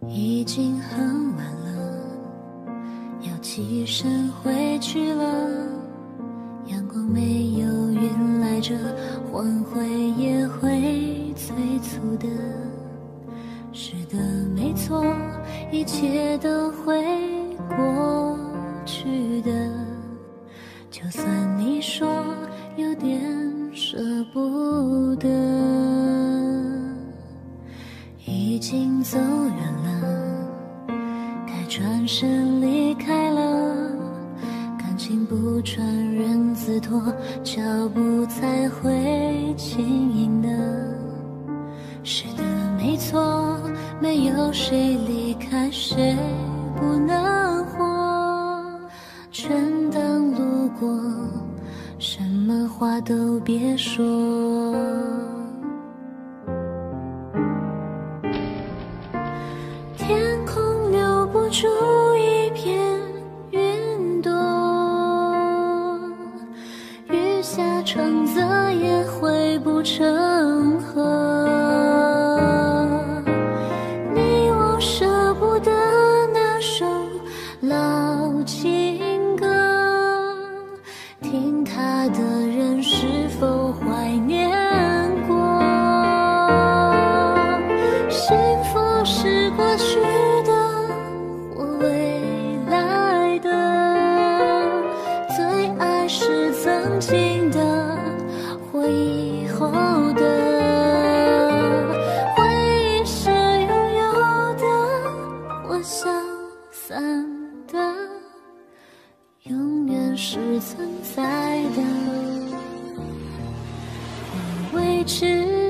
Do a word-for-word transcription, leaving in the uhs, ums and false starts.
已经很晚了，要起身回去了。阳光没有云来着，黄昏也会催促的。是的，没错，一切都会过去的。就算你说有点舍不得，已经走远了，该转身离开了。感情不传人字拖，脚步才会轻盈的。是的，没错，没有谁离开谁不能活，全当路过，什么话都别说。天空留不住一片云朵，雨下成泽也汇不成河。你我舍不得那首老情歌，听它的人是否怀念过？幸福是过去的或未来的，最爱是曾经的或以后的。回忆是拥有的或消散的，永远是存在的或未知